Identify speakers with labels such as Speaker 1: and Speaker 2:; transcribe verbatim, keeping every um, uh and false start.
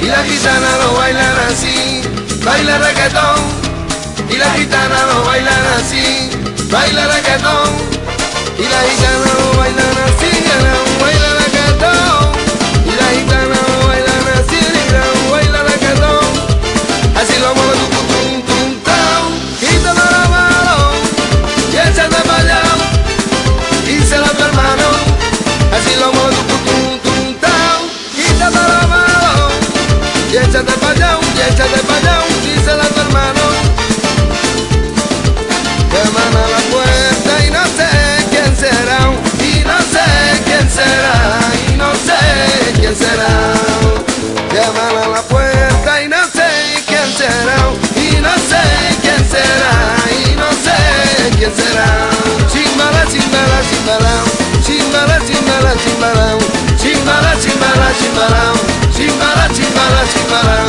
Speaker 1: y la gitana lo bailan así, baila reggaetón, y la gitana lo bailan así, baila reggaetón, y la gitana lo bailan así, baila reggaetón, y la gitana lo bailan así, baila reggaetón, así lo mueve tu tum tum tam, quítame la mano, y échate para allá, díselo a tu hermano, así lo mueve tu tum tum tam, quítame la mano, y échate para allá, y échate para allá, díselo a tu hermano. Llaman a la puerta y no sé quién será, y no sé quién será, y no sé quién será. Llaman a la puerta y no sé quién será, y no sé quién será, y no sé quién será. Chimbala, chimbala, chimbala, chimbala, chimbala, chimbala, chimbala, chimbala, chimbala, chimbala, chimbala, chimbala.